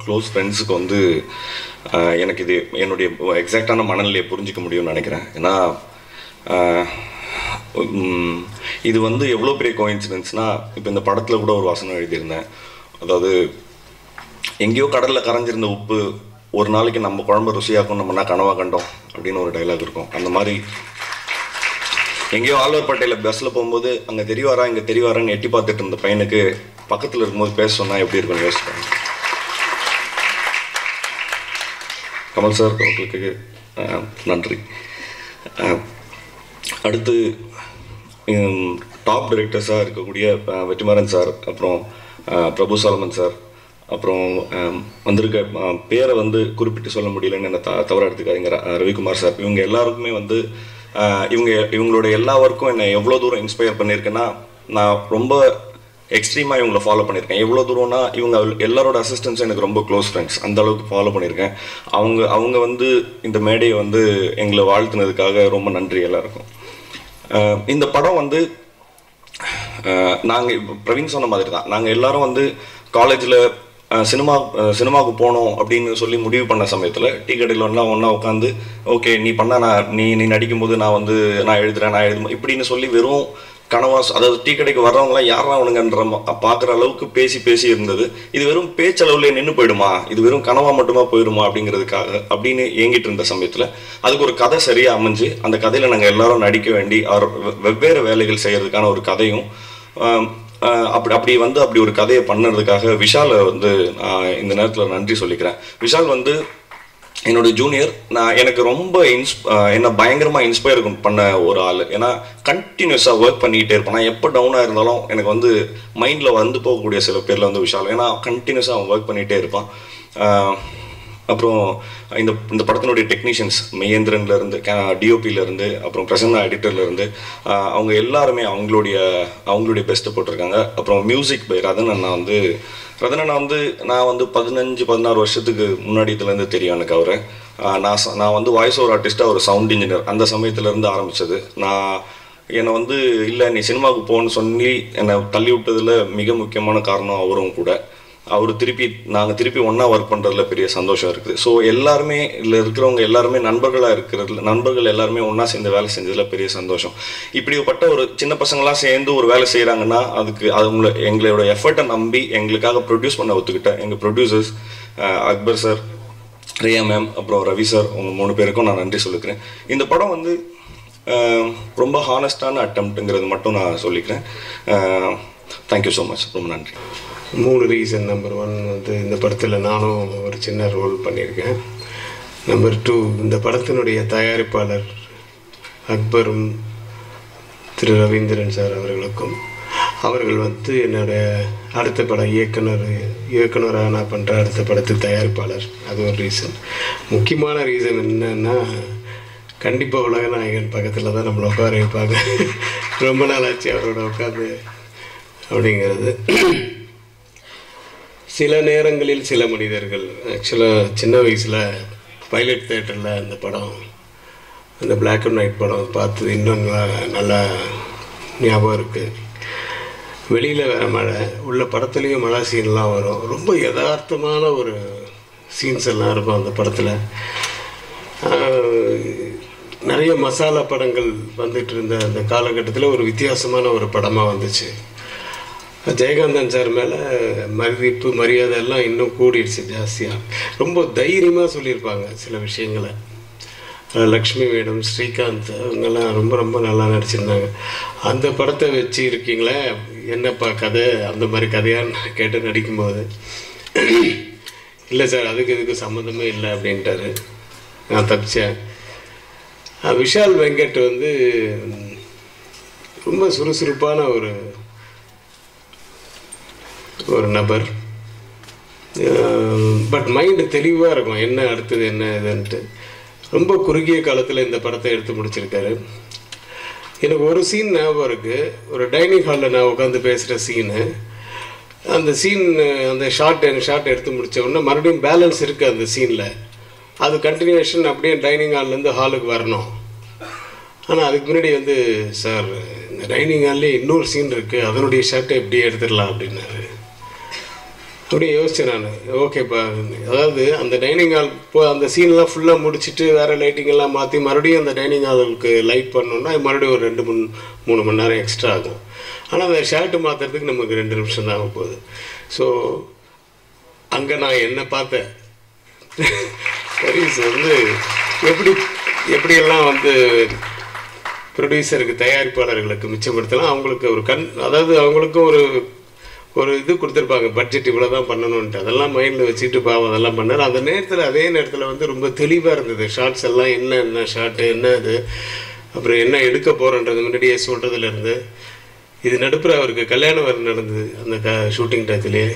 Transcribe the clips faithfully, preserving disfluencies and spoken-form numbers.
Close ஃப்ரெண்ட்ஸுக்கு வந்து எனக்கு இது என்னுடைய எக்ஸாக்டான மனநிலையை புரிஞ்சிக்க முடியும்னு நினைக்கிறேன். ஏன்னா இது வந்து எவ்வளோ பெரிய கோஇன்சிடென்ஸ்னால், இப்போ இந்த படத்தில் கூட ஒரு வசனம் எழுதியிருந்தேன். அதாவது எங்கேயோ கடலில் கரைஞ்சிருந்த உப்பு ஒரு நாளைக்கு நம்ம குழம்பு ருசியாக்கும் நம்மனா கனவாக கண்டோம் அப்படின்னு ஒரு டைலாக் இருக்கும். அந்த மாதிரி எங்கேயோ ஆழ்வார்பேட்டையில் பஸ்ஸில் போகும்போது அங்கே தெரியவாரா இங்கே தெரியவாரான்னு எட்டி பார்த்துட்டு இருந்த பையனுக்கு பக்கத்தில் இருக்கும்போது பேச சொன்னால் எப்படி இருக்குன்னு யோசிப்பாங்க. கமல் சார் உங்களுக்கு நன்றி. அடுத்து டாப் டைரக்டர்ஸாக இருக்கக்கூடிய வெற்றிமாறன் சார், அப்புறம் பிரபு சாலமன் சார், அப்புறம் வந்திருக்க பேரை வந்து குறிப்பிட்டு சொல்ல முடியலன்னு என்ன த தவறாக எடுத்துக்காதீங்க, ரவிக்குமார் சார், இவங்க எல்லாருக்குமே வந்து இவங்க இவங்களோட எல்லா ஒர்க்கும் என்னை எவ்வளோ தூரம் இன்ஸ்பயர் பண்ணியிருக்கேன்னா, நான் ரொம்ப எக்ஸ்ட்ரீமாக இவங்களை ஃபாலோ பண்ணியிருக்கேன். எவ்வளோ தூரம்னா இவங்க எல்லாரோட அசிஸ்டன்ஸும் எனக்கு ரொம்ப க்ளோஸ் ஃப்ரெண்ட்ஸ், அந்த அளவுக்கு ஃபாலோ பண்ணியிருக்கேன். அவங்க அவங்க வந்து இந்த மேடையை வந்து எங்களை வாழ்த்துனதுக்காக ரொம்ப நன்றி எல்லாருக்கும். இந்த படம் வந்து நாங்கள் பிரவீன் சொன்ன மாதிரி தான், நாங்கள் எல்லாரும் வந்து காலேஜில் சினிமா சினிமாவுக்கு போனோம் அப்படின்னு சொல்லி முடிவு பண்ண சமயத்தில் டீ கடையில் ஒன்றா ஒன்றா உட்காந்து ஓகே நீ பண்ண நான் நீ நீ நடிக்கும்போது நான் வந்து நான் எழுதுறேன் நான் எழுதும் இப்படின்னு சொல்லி வெறும் கனவா, அதாவது டீ கடைக்கு வர்றவங்களாம் யாரா அவனுங்கன்ற பார்க்குற அளவுக்கு பேசி பேசி இருந்தது. இது வெறும் பேச்சளவுலேயே நின்று போயிடுமா, இது வெறும் கனவா மட்டுமா போயிடுமா அப்படிங்கிறதுக்காக அப்படின்னு ஏங்கிட்டு இருந்த சமயத்தில் அதுக்கு ஒரு கதை சரியாக அமைஞ்சு அந்த கதையில் நாங்கள் எல்லாரும் நடிக்க வேண்டி அவர் வெவ்வேறு வேலைகள் செய்கிறதுக்கான ஒரு கதையும் அப்படி அப்படி வந்து அப்படி ஒரு கதையை பண்ணுறதுக்காக விஷாலை வந்து நான் இந்த நேரத்தில் நன்றி சொல்லிக்கிறேன். விஷால் வந்து என்னோட ஜூனியர், நான் எனக்கு ரொம்ப இன்ஸ் என்னை பயங்கரமாக இன்ஸ்பயர் பண்ண ஒரு ஆள். ஏன்னா கண்டினியூஸாக ஒர்க் பண்ணிக்கிட்டே இருப்பேன். நான் எப்போ டவுனாக இருந்தாலும் எனக்கு வந்து மைண்டில் வந்து போகக்கூடிய சில பேரில் வந்து விஷால், ஏன்னா கண்டினியூஸாக அவன் ஒர்க் பண்ணிகிட்டே இருப்பான். அப்புறம் இந்த இந்த படத்தினுடைய டெக்னீஷியன்ஸ் மெய்யேந்திரன்லேருந்து டிஓபியிலேருந்து அப்புறம் பிரசன்னா எடிட்டர்லேருந்து அவங்க எல்லாருமே அவங்களுடைய அவங்களுடைய பெஸ்ட்டை போட்டிருக்காங்க. அப்புறம் மியூசிக் பை ரதன் அண்ணா வந்து ரதன் அண்ணா வந்து நான் வந்து பதினஞ்சு பதினாறு வருஷத்துக்கு முன்னாடி இதுலேருந்து தெரியும் எனக்கு அவரை. நான் நான் வந்து வாய்ஸ் ஓவர் ஆர்டிஸ்ட்டாக ஒரு சவுண்ட் இன்ஜினியர் அந்த சமயத்துலேருந்து ஆரம்பித்தது. நான் என்னை வந்து இல்லை நீ சினிமாவுக்கு போகணுன்னு சொல்லி என்னை தள்ளி விட்டதில் மிக முக்கியமான காரணம் அவரும் கூட. அவர் திருப்பி நாங்கள் திருப்பி ஒன்றா ஒர்க் பண்ணுறதுல பெரிய சந்தோஷம் இருக்குது. ஸோ எல்லாருமே இதில் இருக்கிறவங்க எல்லாருமே நண்பர்களாக இருக்கிறதுல நண்பர்கள் எல்லாருமே ஒன்றா சேர்ந்து வேலை செஞ்சதில் பெரிய சந்தோஷம். இப்படிப்பட்ட ஒரு சின்ன பசங்களாம் சேர்ந்து ஒரு வேலை செய்கிறாங்கன்னா அதுக்கு அவங்கள எங்களோட எஃபர்ட்டை நம்பி எங்களுக்காக ப்ரொடியூஸ் பண்ண ஒத்துக்கிட்ட எங்கள் producers Akbar sir, Riya ma'am, அப்புறம் ரவி சார், உங்க மூணு பேருக்கும் நான் நன்றி சொல்லிக்கிறேன். இந்த படம் வந்து ரொம்ப ஹானஸ்டான அட்டம்ப்ட்டுங்கிறது மட்டும் நான் சொல்லிக்கிறேன். தேங்க்யூ ஸோ மச், ரொம்ப நன்றி. மூணு ரீசன். நம்பர் ஒன் வந்து இந்த படத்தில் நானும் ஒரு சின்ன ரோல் பண்ணியிருக்கேன். நம்பர் டூ, இந்த படத்தினுடைய தயாரிப்பாளர் அக்பரும் திரு ரவீந்திரன் சார் அவர்களுக்கும், அவர்கள் வந்து என்னுடைய அடுத்த படம் இயக்குனர் இயக்குனராக நான் பண்ணுற அடுத்த படத்துக்கு தயாரிப்பாளர். அது ஒரு ரீசன். முக்கியமான ரீசன் என்னன்னா, கண்டிப்பாக உலகநாயகன் பக்கத்தில் தான் நம்மளை உட்கார வைப்பாங்க. ரொம்ப நாள் ஆச்சு அவரோட உட்காந்து அப்படிங்கிறது. சில நேரங்களில் சில மனிதர்கள், ஆக்சுவலாக சின்ன வயசில் பைலட் தேட்டரில் அந்த படம், அந்த பிளாக் அண்ட் ஒயிட் படம் பார்த்து இன்னும் நல்லா ஞாபகம் இருக்குது. வெளியில் வேறு மழை, உள்ள படத்துலேயும் மழை சீன்லாம் வரும். ரொம்ப யதார்த்தமான ஒரு சீன்ஸ் எல்லாம் இருக்கும் அந்த படத்தில். நிறைய மசாலா படங்கள் வந்துட்டு இருந்த அந்த காலகட்டத்தில் ஒரு வித்தியாசமான ஒரு படமாக வந்துச்சு. ஜெயகாந்தன் சார் மேலே மதிப்பு மரியாதை எல்லாம் இன்னும் கூடிடுச்சு ஜாஸ்தியாக. ரொம்ப தைரியமாக சொல்லியிருப்பாங்க சில விஷயங்களை. லக்ஷ்மி மேடம், ஸ்ரீகாந்த் அவங்கெல்லாம் ரொம்ப ரொம்ப நல்லா நடிச்சிருந்தாங்க. அந்த படத்தை வச்சு இருக்கீங்களே என்னப்பா கதை, அந்த மாதிரி கதையான்னு கேட்டு நடிக்கும்போது, இல்லை சார் அதுக்கு இதுக்கு சம்மந்தமே இல்லை அப்படின்ட்டாரு. நான் தப்பிச்சேன். விஷால் வெங்கட் வந்து ரொம்ப சுறுசுறுப்பான ஒரு ஒரு நபர். பட் மைண்டு தெளிவாக இருக்கும், என்ன அடுத்தது என்ன இதுன்ட்டு. ரொம்ப குறுகிய காலத்தில் இந்த படத்தை எடுத்து முடிச்சிருக்காரு. எனக்கு ஒரு சீன் ஞாபகம் இருக்குது. ஒரு டைனிங் ஹாலில் நான் உட்காந்து பேசுகிற சீனு. அந்த சீன் அந்த ஷார்ட் எனக்கு ஷார்ட் எடுத்து முடித்த உடனே மறுபடியும் பேலன்ஸ் இருக்குது அந்த சீனில். அது கண்டினியூஷன் அப்படியே டைனிங் ஹால்லேருந்து ஹாலுக்கு வரணும். ஆனால் அதுக்கு முன்னாடி வந்து சார் இந்த டைனிங் ஹால்லேயே இன்னொரு சீன் இருக்குது, அதனுடைய ஷார்ட்டை எப்படியே எடுத்துடலாம் அப்படின்னாரு. அப்படியே யோசித்தேன் நான். ஓகேப்பா, அதாவது அந்த டைனிங் ஹால் இப்போ அந்த சீன்லாம் ஃபுல்லாக முடிச்சுட்டு வேறு லைட்டிங் எல்லாம் மாற்றி மறுபடியும் அந்த டைனிங் ஹாலுக்கு லைட் பண்ணோன்னா மறுபடியும் ஒரு ரெண்டு மூணு மூணு மணி நேரம் எக்ஸ்ட்ரா ஆகும். ஆனால் அந்த ஷர்ட்டு மாற்றுறதுக்கு நமக்கு ரெண்டு நிமிஷம் தான் ஆக போகுது. ஸோ அங்கே நான் என்ன பார்த்தேன், ப்ரொடியூசர் வந்து எப்படி எப்படியெல்லாம் வந்து ப்ரொடியூசருக்கு தயாரிப்பாளர்களுக்கு மிச்சப்படுத்தலாம், அவங்களுக்கு ஒரு கண், அதாவது அவங்களுக்கும் ஒரு ஒரு இது கொடுத்துருப்பாங்க, பட்ஜெட் இவ்வளோ தான் பண்ணணுன்ட்டு. அதெல்லாம் மைண்டில் வச்சுட்டு பாவம் அதெல்லாம் பண்ணார். அந்த நேரத்தில் அதே நேரத்தில் வந்து ரொம்ப தெளிவாக இருந்தது. ஷார்ட்ஸ் எல்லாம் என்ன என்ன ஷார்ட்டு என்ன இது, அப்புறம் என்ன எடுக்க போகிறோன்றது முன்னாடியே சொல்கிறதுலேருந்து. இது நடுப்புற அவருக்கு கல்யாணம் வேறு நடந்தது அந்த க ஷூட்டிங் டயத்துலேயே.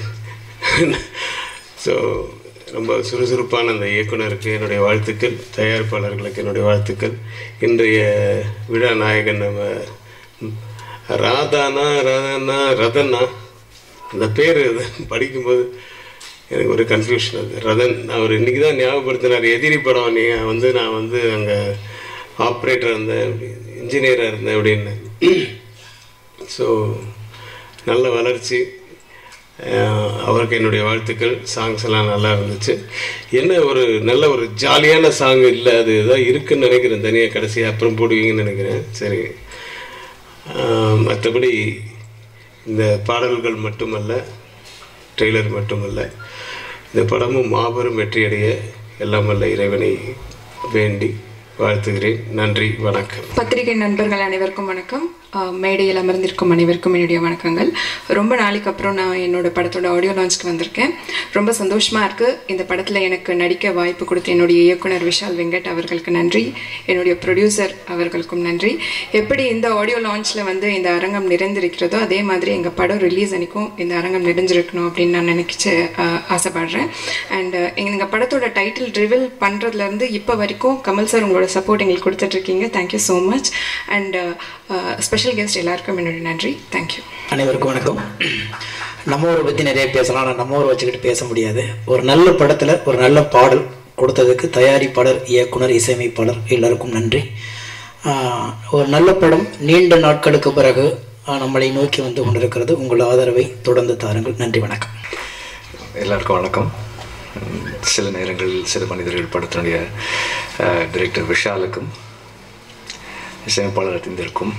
ஸோ ரொம்ப சுறுசுறுப்பான அந்த இயக்குனருக்கு என்னுடைய வாழ்த்துக்கள், தயாரிப்பாளர்களுக்கு என்னுடைய வாழ்த்துக்கள். இன்றைய விழா நாயகன் நம்ம ராதானா ராதானா ரதனா, அந்த பேர் படிக்கும்போது எனக்கு ஒரு கன்ஃபியூஷன். அது ரதன், அவர் இன்றைக்கி தான் ஞாபகப்படுத்தினார். எதிரி படம் நீ வந்து நான் வந்து அங்கே ஆப்ரேட்டர் இருந்தேன், இன்ஜினியராக இருந்தேன் அப்படின்னு. ஸோ நல்ல வளர்ச்சி, அவருக்கு என்னுடைய வாழ்த்துக்கள். சாங்ஸ் எல்லாம் நல்லா இருந்துச்சு. என்ன ஒரு நல்ல ஒரு ஜாலியான சாங் இல்லை, அது தான் இருக்குதுன்னு நினைக்கிறேன். தனியாக கடைசியாக அப்புறம் போடுவீங்கன்னு நினைக்கிறேன். சரி, மற்றபடி இந்த பாடல்கள் மட்டுமல்ல, ட்ரெய்லர் மட்டுமல்ல, இந்த படமும் மாபெரும் வெற்றியடைய எல்லாம் வல்ல இறைவனை வேண்டி வாழ்த்துகிறேன். நன்றி, வணக்கம். பத்திரிகை நண்பர்கள் அனைவருக்கும் வணக்கம். மேடையில் அமர்ந்திருக்கும் அனைவருக்கும் என்னுடைய வணக்கங்கள். ரொம்ப நாளைக்கு அப்புறம் நான் என்னோட படத்தோட ஆடியோ லான்ச்க்கு வந்திருக்கேன். ரொம்ப சந்தோஷமாக இருக்குது. இந்த படத்தில் எனக்கு நடிக்க வாய்ப்பு கொடுத்த என்னுடைய இயக்குனர் விஷால் வெங்கட் அவர்களுக்கு நன்றி, என்னுடைய ப்ரொடியூசர் அவர்களுக்கும் நன்றி. எப்படி இந்த ஆடியோ லான்ச்சில் வந்து இந்த அரங்கம் நிறைந்திருக்கிறதோ அதே மாதிரி எங்கள் படம் ரிலீஸ் அன்றைக்கும் இந்த அரங்கம் நிறைஞ்சிருக்கணும் அப்படின்னு நான் நினைச்சு ஆசைப்படுறேன். அண்ட் எங்கள் படத்தோட டைட்டில் ரிவீல் பண்ணுறதுலேருந்து இப்போ வரைக்கும் கமல் சார் உங்களோட சப்போர்ட் எங்களுக்கு கொடுத்துட்ருக்கீங்க. Thank you so much. And special guest எல்லாருக்கும் என்னுடைய நன்றி. தேங்க்யூ. அனைவருக்கும் வணக்கம். நம்ம ஊரை பற்றி நிறைய பேசலாம், ஆனால் நம்ம ஊரை வச்சுக்கிட்டு பேச முடியாது. ஒரு நல்ல படத்தில் ஒரு நல்ல பாடல் கொடுத்ததுக்கு தயாரிப்பாளர், இயக்குனர், இசையமைப்பாளர் எல்லாருக்கும் நன்றி. ஒரு நல்ல படம் நீண்ட நாட்களுக்கு பிறகு நம்மளை நோக்கி வந்து கொண்டிருக்கிறது. உங்கள் ஆதரவை தொடர்ந்து தாருங்கள். நன்றி, வணக்கம். எல்லாருக்கும் வணக்கம். சில நேரங்களில் சில மனிதர்கள் படத்தினுடைய டைரக்டர் விஷாலுக்கும் இசையமைப்பாளர் திந்திருக்கும்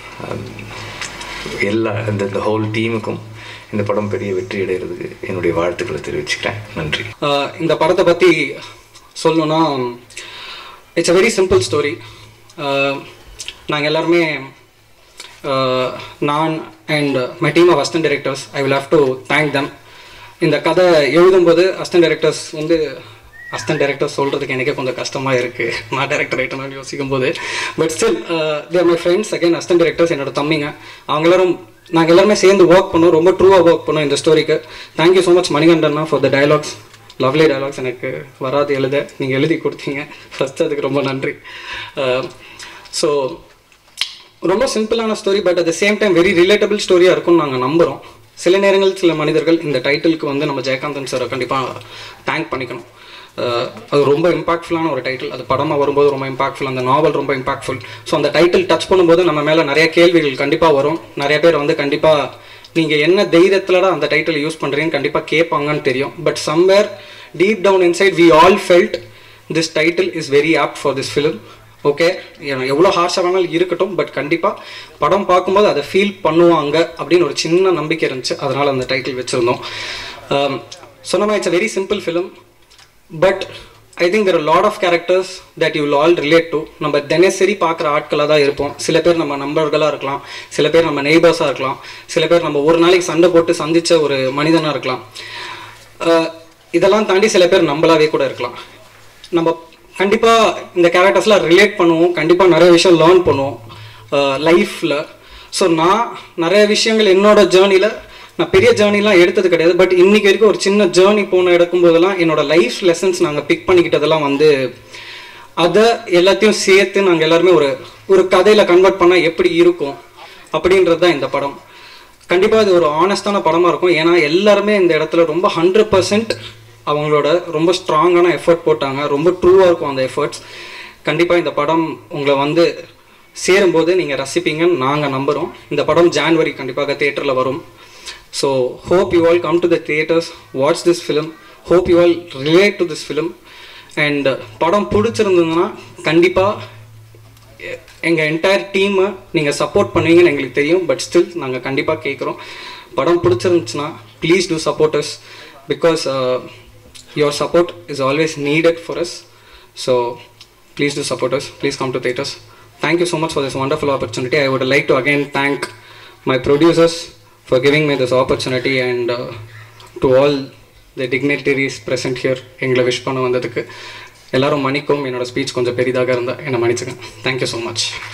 எல்லா இந்த இந்த ஹோல் டீமுக்கும் இந்த படம் பெரிய வெற்றி அடைகிறதுக்கு என்னுடைய வாழ்த்துக்களை தெரிவிச்சுக்கிறேன். நன்றி. இந்த படத்தை பற்றி சொல்லணுன்னா, it's a very simple story. நாங்கள் எல்லாருமே, நான் and my team of assistant directors, I will have to thank them. இந்த கதை எழுதும்போது அசிஸ்டன்ட் டைரக்டர்ஸ் வந்து அசிஸ்டன்ட் டைரக்டர் சொல்கிறதுக்கு எனக்கே கொஞ்சம் கஷ்டமாக இருக்குது, நான் டைரக்டர் ஆகிட்டேன்னு யோசிக்கும் போது. But still there my friends. Again assistant directors என்னோட தம்பிங்க, அவங்க எல்லாரும் நாங்கள் எல்லாருமே சேர்ந்து ஒர்க் பண்ணோம், ரொம்ப ட்ரூவாக ஒர்க் பண்ணோம் இந்த ஸ்டோரிக்கு. தேங்க்யூ ஸோ மச் மணிகண்டன்னா for the dialogues, lovely dialogues. எனக்கு வராது எழுத, நீங்கள் எழுதி கொடுத்தீங்க ஃபஸ்ட்டு, அதுக்கு ரொம்ப நன்றி. ஸோ ரொம்ப சிம்பிளான story, but at the same time very relatable ஸ்டோரியாக இருக்கும்னு நாங்கள் நம்புகிறோம். சில நேரங்கள் சில மனிதர்கள் இந்த டைட்டிலுக்கு வந்து நம்ம ஜெயகாந்தன் சாரை கண்டிப்பாக தேங்க் பண்ணிக்கணும். அது ரொம்ப இம்பாக்ட்ஃபுல்லான ஒரு டைட்டில். அது படமாக வரும்போது ரொம்ப இம்பாக்ட்ஃபுல், அந்த நாவல் ரொம்ப இம்பாக்ட்ஃபுல். ஸோ அந்த டைட்டில் டச் பண்ணும்போது நம்ம மேலே நிறைய கேள்விகள் கண்டிப்பாக வரும். நிறைய பேர் வந்து கண்டிப்பாக நீங்கள் என்ன தைரியத்தில் அந்த டைட்டில் யூஸ் பண்ணுறீங்கன்னு கண்டிப்பாக கேட்பாங்கன்னு தெரியும். But somewhere deep down inside we all felt this title is very apt for this film. Okay, எவ்வளோ ஹார்ஷாக வேணாலும் இருக்கட்டும், பட் கண்டிப்பாக படம் பார்க்கும்போது அதை ஃபீல் பண்ணுவாங்க அப்படின்னு ஒரு சின்ன நம்பிக்கை இருந்துச்சு. அதனால் அந்த டைட்டில் வச்சுருந்தோம். சொன்ன மாதிரி it's a very simple film, but I think there are lot of characters that you will all relate to. நம்ம தினசரி பார்க்குற ஆட்களாக தான் இருப்போம். சில பேர் நம்ம நண்பர்களாக இருக்கலாம், சில பேர் நம்ம நெய்பர்ஸாக இருக்கலாம், சில பேர் நம்ம ஒரு நாளைக்கு சண்டை போட்டு சந்தித்த ஒரு மனிதனாக இருக்கலாம். இதெல்லாம் தாண்டி சில பேர் நம்மளாவே கூட இருக்கலாம். நம்ம கண்டிப்பாக இந்த கேரக்டர்ஸ்லாம் ரிலேட் பண்ணுவோம், கண்டிப்பாக நிறைய விஷயம் லேர்ன் பண்ணுவோம் லைஃப்பில். ஸோ நான் நிறைய விஷயங்கள் என்னோட ஜேர்னியில், நான் பெரிய ஜேர்னிலாம் எடுத்தது கிடையாது, பட் இன்றைக்கி வரைக்கும் ஒரு சின்ன ஜேர்னி போன எடுக்கும்போதெல்லாம் என்னோட லைஃப் லெசன்ஸ் நாங்கள் பிக் பண்ணிக்கிட்டதெல்லாம் வந்து அதை எல்லாத்தையும் சேர்த்து நாங்கள் எல்லாருமே ஒரு ஒரு கதையில் கன்வெர்ட் பண்ணால் எப்படி இருக்கும் அப்படின்றது தான் இந்த படம். கண்டிப்பாக இது ஒரு ஆனஸ்டான படமாக இருக்கும். ஏன்னா எல்லாருமே இந்த இடத்துல ரொம்ப ஹண்ட்ரட் பர்சன்ட் அவங்களோட ரொம்ப ஸ்ட்ராங்கான எஃபர்ட் போட்டாங்க. ரொம்ப ட்ரூவாக இருக்கும் அந்த எஃபர்ட்ஸ். கண்டிப்பாக இந்த படம் உங்களை வந்து சேரும்போது நீங்கள் ரசிப்பீங்கன்னு நாங்கள் நம்புகிறோம். இந்த படம் ஜான்வரி கண்டிப்பாக தியேட்டரில் வரும். So hope you all come to the theatres, watch this film, hope you all relate to this film. And படம் பிடிச்சிருந்ததுன்னா கண்டிப்பாக எங்கள் என்டையர் டீமை நீங்கள் சப்போர்ட் பண்ணுவீங்கன்னு எங்களுக்கு தெரியும். பட் ஸ்டில் நாங்கள் கண்டிப்பாக கேட்குறோம், படம் பிடிச்சிருந்துச்சுன்னா please do support us, because your support is always needed for us. So please do support us, please come to theatres. Thank you so much for this wonderful opportunity. I would like to again thank my producers for giving me this opportunity, and uh, to all the dignitaries present here எங்களை wish பண்ண வந்ததுக்கு எல்லாரும் மன்னிக்கும். என்னோட speech கொஞ்சம் பெரிதாக இருந்தால் என்னை மன்னிச்சுங்க. Thank you so much.